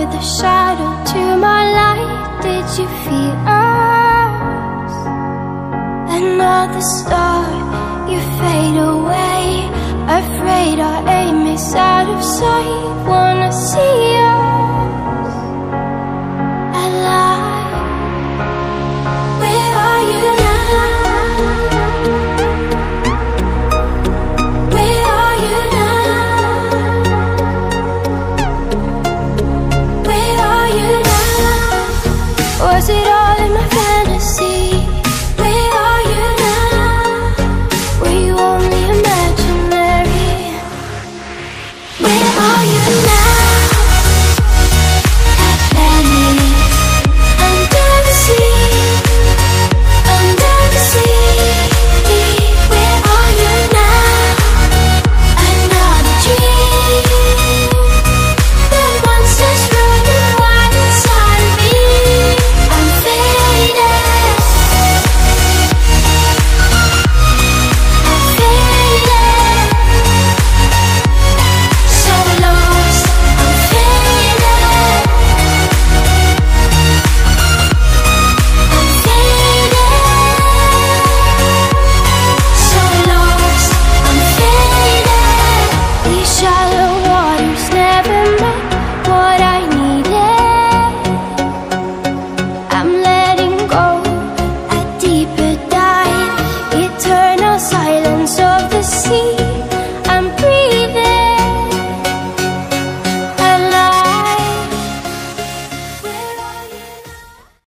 the shadow to my light. Did you feel us? Another star, you fade away. Afraid our aim is out of sight. Wanna see us alive. Where are you now? Where are you now? Where are you now? Was it all in my fantasy? Where are you now? Were you only imaginary? Where are you now?